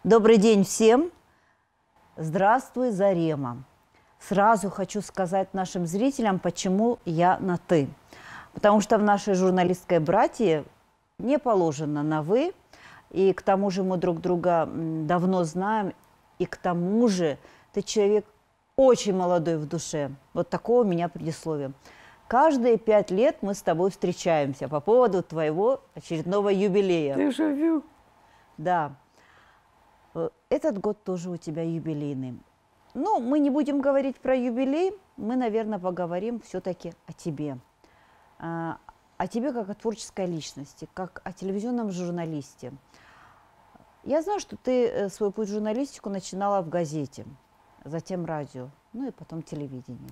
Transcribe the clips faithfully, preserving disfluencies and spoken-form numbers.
Добрый день всем! Здравствуй, Зарема! Сразу хочу сказать нашим зрителям, почему я на «ты». Потому что в нашей журналистской братье не положено на «вы». И к тому же мы друг друга давно знаем. И к тому же ты человек очень молодой в душе. Вот такого у меня предисловие. Каждые пять лет мы с тобой встречаемся по поводу твоего очередного юбилея. Дежавю. Да. Этот год тоже у тебя юбилейный. Но мы не будем говорить про юбилей, мы, наверное, поговорим все-таки о тебе. О тебе как о творческой личности, как о телевизионном журналисте. Я знаю, что ты свой путь в журналистику начинала в газете, затем радио, ну и потом телевидение.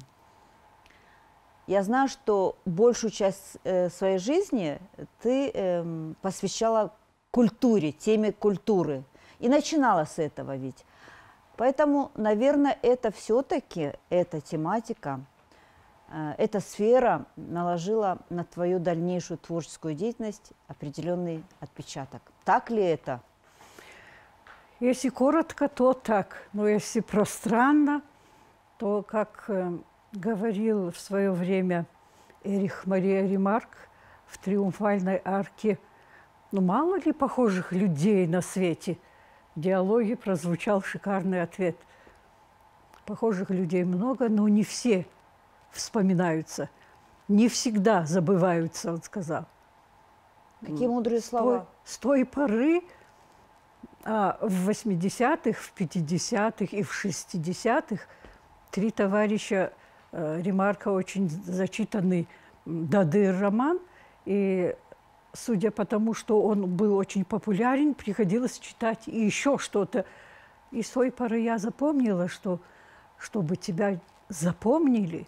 Я знаю, что большую часть своей жизни ты посвящала культуре, теме культуры. И начинала с этого ведь. Поэтому, наверное, это все-таки, эта тематика, э, эта сфера наложила на твою дальнейшую творческую деятельность определенный отпечаток. Так ли это? Если коротко, то так. Но если пространно, то, как э, говорил в свое время Эрих Мария Ремарк в «Триумфальной арке», ну мало ли похожих людей на свете. В диалоге прозвучал шикарный ответ. Похожих людей много, но не все вспоминаются. Не всегда забываются, он сказал. Какие мудрые слова. С той, с той поры, а, в восьмидесятых, в пятидесятых и в шестидесятых три товарища э, Ремарка, очень зачитанный Дадыр-роман, и судя по тому, что он был очень популярен, приходилось читать и еще что-то. И с той поры я запомнила, что чтобы тебя запомнили,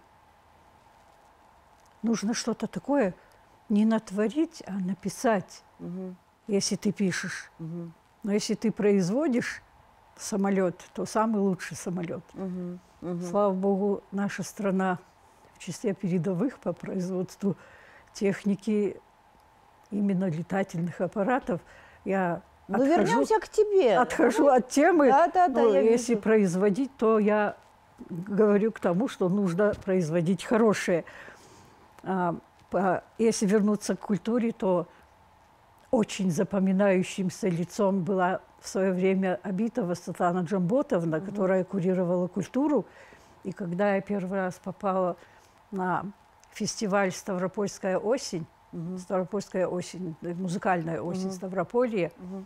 нужно что-то такое не натворить, а написать, угу. Если ты пишешь. Угу. Но если ты производишь самолет, то самый лучший самолет. Угу. Угу. Слава богу, наша страна в числе передовых по производству техники, именно летательных аппаратов. Я ну, отхожу, вернемся к тебе. Отхожу от темы. Да, да, да, но я если вижу. производить, то я говорю к тому, что нужно производить хорошее. А, по, если вернуться к культуре, то очень запоминающимся лицом была в свое время Абитова Светлана Джамботовна, угу. которая курировала культуру. И когда я первый раз попала на фестиваль «Ставропольская осень», Uh-huh. Ставропольская осень, музыкальная осень uh-huh. Ставрополья. Uh-huh.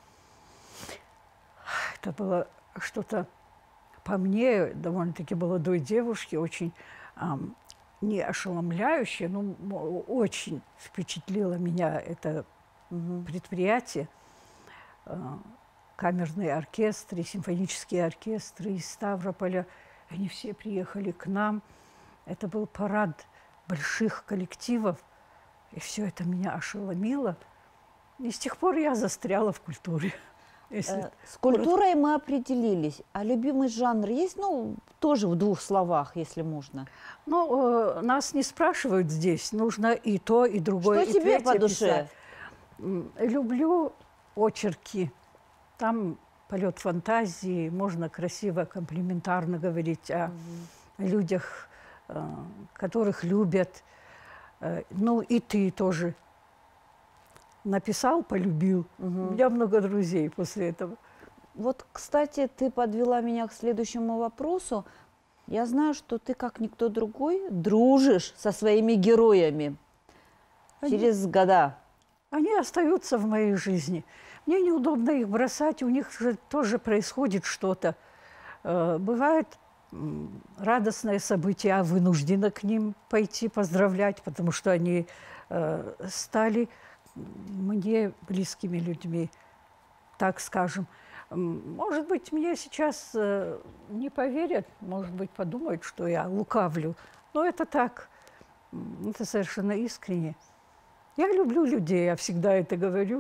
Это было что-то по мне, довольно-таки молодой девушке, очень эм, не ошеломляющее, но очень впечатлило меня это uh-huh. предприятие. Э, камерные оркестры, симфонические оркестры из Ставрополя, они все приехали к нам. Это был парад больших коллективов. И все это меня ошеломило. И с тех пор я застряла в культуре. Если... С культурой мы определились. А любимый жанр есть? Ну, тоже в двух словах, если можно. Ну, э, нас не спрашивают здесь. Нужно и то, и другое. Что и тебе по душе? Писать. Люблю очерки. Там полет фантазии. Можно красиво, комплиментарно говорить о угу. людях, э, которых любят. Ну, и ты тоже написал, полюбил. Угу. У меня много друзей после этого. Вот, кстати, ты подвела меня к следующему вопросу. Я знаю, что ты, как никто другой, дружишь со своими героями они, через года. Они остаются в моей жизни. Мне неудобно их бросать, у них же тоже происходит что-то. Бывает радостное событие, а вынуждена к ним пойти поздравлять, потому что они э, стали мне близкими людьми, так скажем. Может быть, мне сейчас э, не поверят, может быть, подумают, что я лукавлю, но это так, это совершенно искренне. Я люблю людей, я всегда это говорю,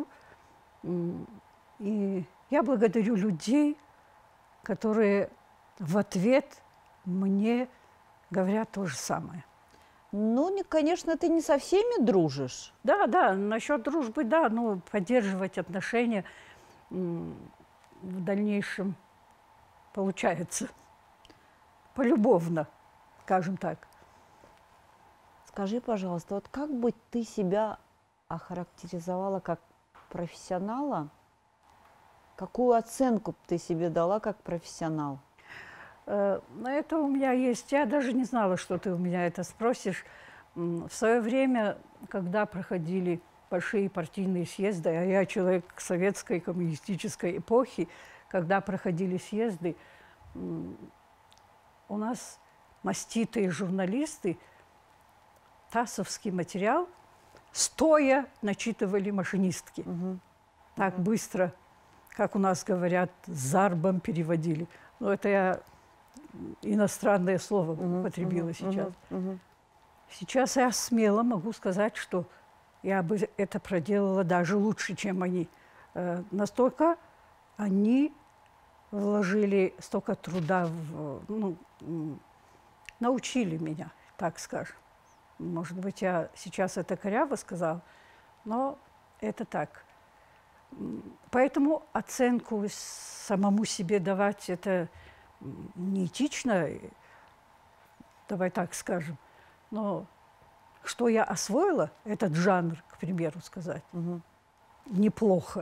и я благодарю людей, которые в ответ мне говорят то же самое. Ну, не, конечно, ты не со всеми дружишь. Да, да, насчет дружбы, да, ну, поддерживать отношения. в дальнейшем получается. Полюбовно, скажем так. Скажи, пожалуйста, вот как бы ты себя охарактеризовала как профессионала? Какую оценку б ты себе дала как профессионал? Э, На это у меня есть. Я даже не знала, что ты у меня это спросишь. М, В свое время, когда проходили большие партийные съезды, а я человек советской коммунистической эпохи, когда проходили съезды, м, у нас маститые журналисты ТАССовский материал стоя начитывали машинистки. Мгм. Так быстро, как у нас говорят, зарбом переводили. Но это я иностранное слово Мгм, употребила мгм, сейчас. мгм, мгм. Сейчас я смело могу сказать, что я бы это проделала даже лучше, чем они. Э, Настолько они вложили столько труда, в, ну, м, научили меня, так скажем. Может быть, я сейчас это коряво сказал, но это так. М, Поэтому оценку самому себе давать это м, неэтично, и давай так скажем. Но что я освоила, этот жанр, к примеру, сказать, Мгм. неплохо.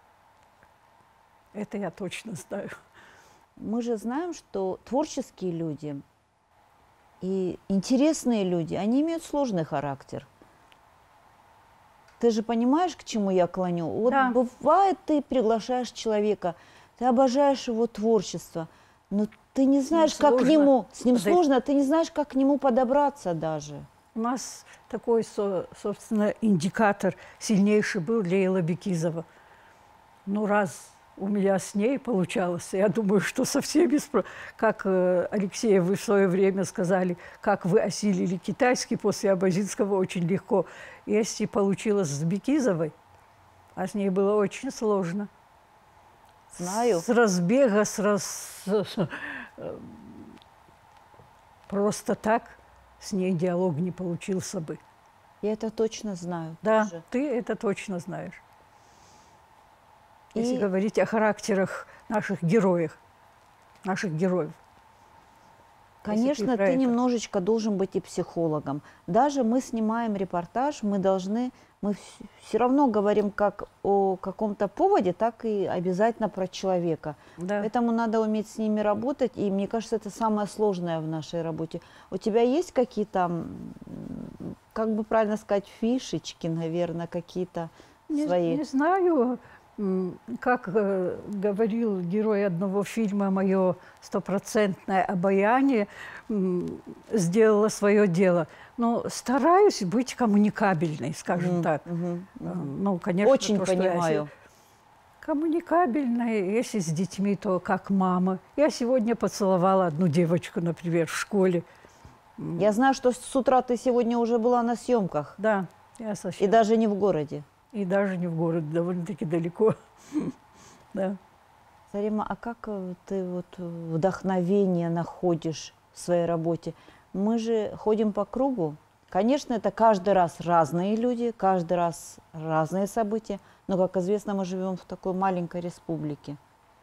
Это я точно знаю. Мы же знаем, что творческие люди и интересные люди, они имеют сложный характер. Ты же понимаешь, к чему я клоню? Вот Да. бывает, ты приглашаешь человека, ты обожаешь его творчество, но ты не знаешь, как к сложно нему, с ним подойти. сложно, ты не знаешь, как к нему подобраться даже. У нас такой, со- собственно, индикатор сильнейший был Лейла Бекизова. Ну, раз у меня с ней получалось, я думаю, что со всеми, спро- как э, Алексея, вы в свое время сказали, как вы осилили китайский после Абазинского очень легко. Если получилось с Бекизовой, а с ней было очень сложно. Знаю. С разбега, с раз... с- э, просто так с ней диалог не получился бы. Я это точно знаю. Да, тоже. ты это точно знаешь. Если И, говорить о характерах наших героев, наших героев. конечно, про ты это. немножечко должен быть и психологом. Даже мы снимаем репортаж, мы должны, мы все равно говорим как о каком-то поводе, так и обязательно про человека. Да. Поэтому надо уметь с ними работать, и мне кажется, это самое сложное в нашей работе. У тебя есть какие-то, м, как бы правильно сказать, фишечки, наверное, какие-то Не, свои? не знаю, м, как э, говорил герой одного фильма, мое стопроцентное обаяние м, сделало свое дело. Но стараюсь быть коммуникабельной, скажем Мгм, так. мгм, Э, мгм. Ну, конечно, Очень то, что я се- понимаю. коммуникабельной, если с детьми, то как мама. Я сегодня поцеловала одну девочку, например, в школе. Я знаю, что с утра ты сегодня уже была на съемках, Да, я и совсем. даже не в городе. И даже не в городе, довольно-таки далеко. Да. Зарима, а как э, ты вот э, вдохновение находишь в своей работе? Мы же ходим по кругу. Конечно, это каждый раз разные люди, каждый раз разные события, но, как известно, мы живем в такой маленькой республике.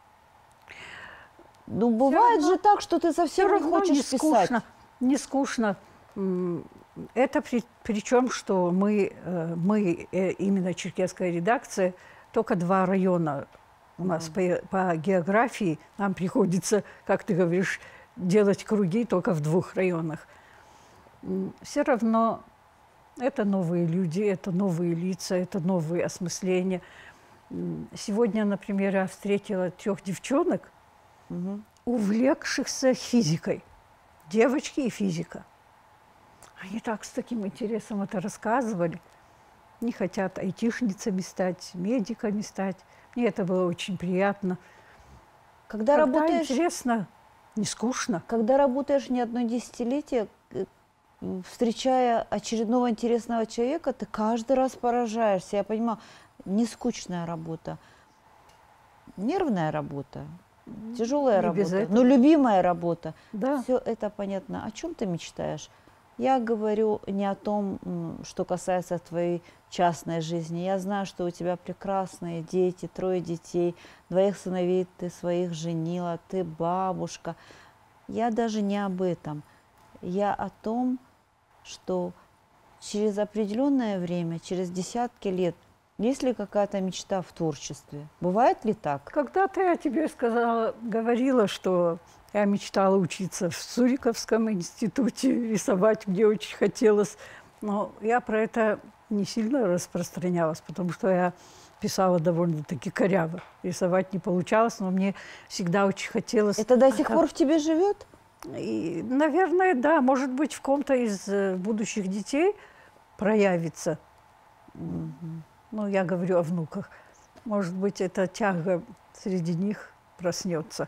Ну, бывает равно- же так, что ты Все совсем не равно хочешь не писать. скучно. Не скучно. М, Это при, причем, что мы, э, мы э, именно черкесская редакция, только два района у нас по, по географии. Нам приходится, как ты говоришь, делать круги только в двух районах. Все равно это новые люди, это новые лица, это новые осмысления. М, Сегодня, например, я встретила трех девчонок, Мгм. увлекшихся физикой. Девочки и физика. Они так с таким интересом это рассказывали. Не хотят айтишницами стать, медиками стать. Мне это было очень приятно. Когда, Когда работаешь, интересно, не скучно. когда работаешь не одно десятилетие, э, м, встречая очередного интересного человека, ты каждый раз поражаешься. Я понимаю, не скучная работа, нервная работа, тяжелая Не без работа, этого. но любимая работа. Да. Все это понятно. О чем ты мечтаешь? Я говорю не о том, что касается твоей частной жизни. Я знаю, что у тебя прекрасные дети, трое детей, двоих сыновей ты своих женила, ты бабушка. Я даже не об этом. Я о том, что через определенное время, через десятки лет, есть ли какая-то мечта в творчестве? Бывает ли так? Когда-то я тебе сказала, говорила, что я мечтала учиться в Цуриковском институте, рисовать, мне очень хотелось. Но я про это не сильно распространялась, потому что я писала довольно-таки коряво. Рисовать не получалось, но мне всегда очень хотелось. Это до сих пор в тебе живет? И, наверное, да. Может быть, в ком-то из будущих детей проявится. Mm-hmm. Ну, я говорю о внуках. Может быть, эта тяга среди них проснется.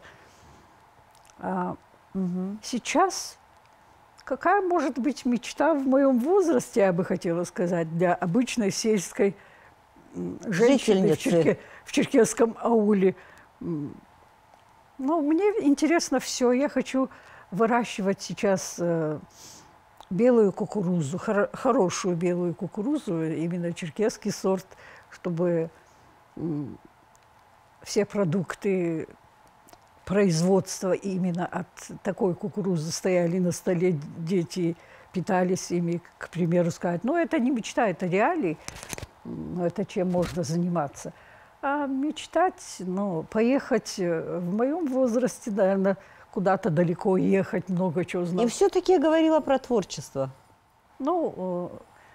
А угу. Сейчас какая может быть мечта в моем возрасте, я бы хотела сказать, для обычной сельской женщины в, черке, в черкесском ауле? Ну, мне интересно все. Я хочу выращивать сейчас э, белую кукурузу, хор хорошую белую кукурузу, именно черкесский сорт, чтобы э, все продукты производства именно от такой кукурузы стояли на столе, дети питались ими, к примеру, сказать. Но это не мечта, это реалии, это чем можно заниматься. А мечтать, ну, поехать в моем возрасте, наверное, куда-то далеко ехать, много чего знать. И все-таки я говорила про творчество. Ну,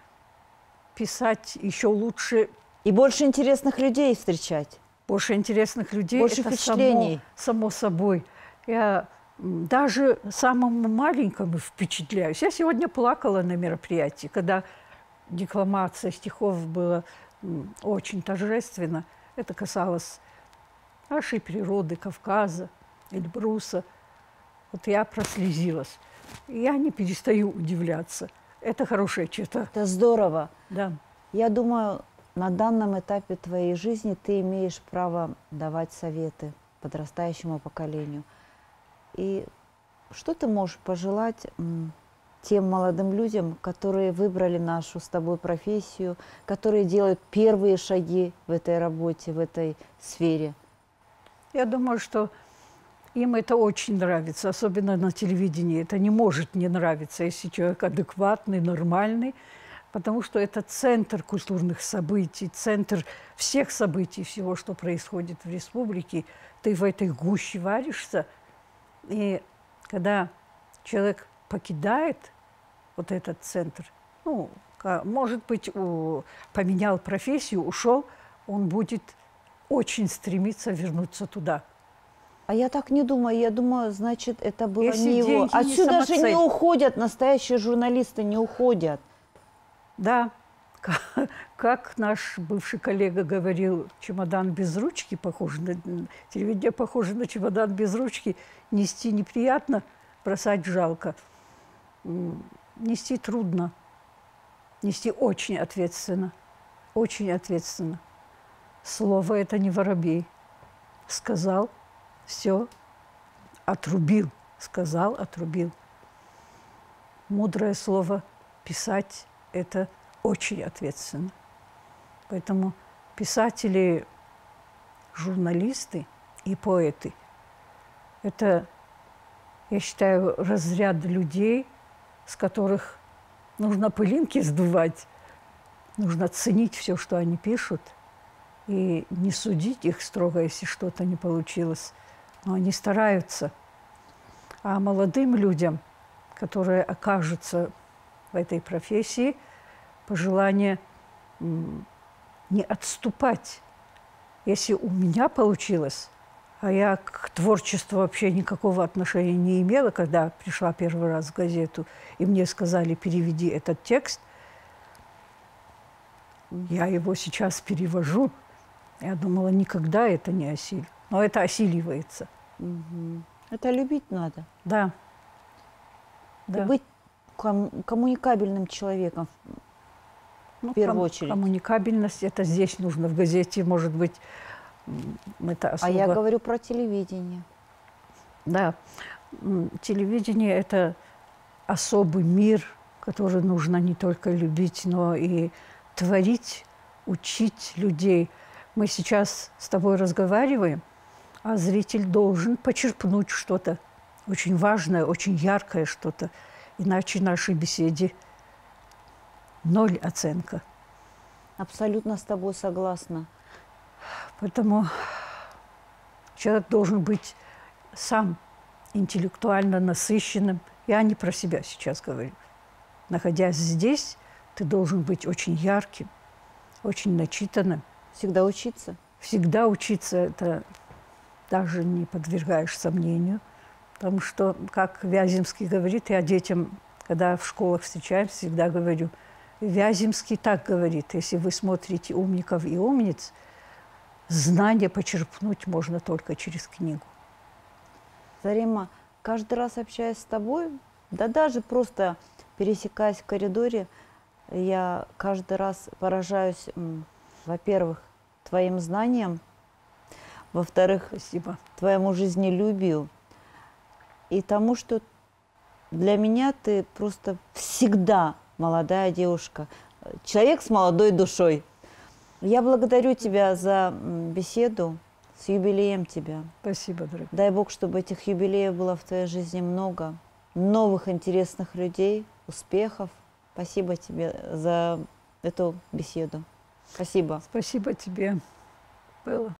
писать еще лучше. И больше интересных людей встречать. Больше интересных людей. Больше это впечатлений. Само, само собой. Я даже самому маленькому впечатляюсь. Я сегодня плакала на мероприятии, когда декламация стихов была очень торжественно. Это касалось нашей природы, Кавказа, Эльбруса. Вот я прослезилась. Я не перестаю удивляться. Это хорошая черта. Это здорово. Да. Я думаю, на данном этапе твоей жизни ты имеешь право давать советы подрастающему поколению. И что ты можешь пожелать тем молодым людям, которые выбрали нашу с тобой профессию, которые делают первые шаги в этой работе, в этой сфере? Я думаю, что им это очень нравится, особенно на телевидении. Это не может не нравиться, если человек адекватный, нормальный, потому что это центр культурных событий, центр всех событий, всего, что происходит в республике. Ты в этой гуще варишься, и когда человек покидает вот этот центр, ну, может быть, у, поменял профессию, ушел, он будет очень стремиться вернуться туда. А я так не думаю. Я думаю, значит, это было Если не его. Отсюда же не уходят, настоящие журналисты не уходят. Да, как наш бывший коллега говорил, чемодан без ручки, похоже на телевидение, похоже на чемодан без ручки. Нести неприятно, бросать жалко. Нести трудно, нести очень ответственно, очень ответственно. Слово – это не воробей. Сказал, все, отрубил, сказал, отрубил. Мудрое слово писать – это очень ответственно. Поэтому писатели, журналисты и поэты – это, я считаю, разряд людей, с которых нужно пылинки сдувать, нужно ценить все, что они пишут, и не судить их строго, если что-то не получилось. Но они стараются. А молодым людям, которые окажутся в этой профессии, пожелание не отступать. Если у меня получилось, а я к творчеству вообще никакого отношения не имела, когда пришла первый раз в газету, и мне сказали, переведи этот текст, я его сейчас перевожу. Я думала, никогда это не осилю. Но это осиливается. Угу. Это любить надо. Да. Да. Быть ком коммуникабельным человеком, ну, в первую ком очередь. Коммуникабельность, это здесь нужно. В газете, может быть, это особо... А я говорю про телевидение. Да. Телевидение – это особый мир, который нужно не только любить, но и творить, учить людей. Мы сейчас с тобой разговариваем, а зритель должен почерпнуть что-то очень важное, очень яркое что-то. Иначе нашей беседе ноль оценка. Абсолютно с тобой согласна. Поэтому человек должен быть сам интеллектуально насыщенным. Я не про себя сейчас говорю. Находясь здесь, ты должен быть очень ярким, очень начитанным. Всегда учиться. Всегда учиться, это даже не подвергаешь сомнению. Потому что, как Вяземский говорит, я детям, когда в школах встречаемся, всегда говорю, Вяземский так говорит, если вы смотрите умников и умниц, знания почерпнуть можно только через книгу. Зарима, каждый раз общаясь с тобой, да даже просто пересекаясь в коридоре, я каждый раз поражаюсь, во-первых, твоим знаниям, во-вторых, Спасибо. твоему жизнелюбию и тому, что для меня ты просто всегда молодая девушка, человек с молодой душой. Я благодарю тебя за беседу, с юбилеем тебя. Спасибо, дорогая. Дай Бог, чтобы этих юбилеев было в твоей жизни много, новых интересных людей, успехов. Спасибо тебе за эту беседу. Спасибо. Спасибо тебе. Было.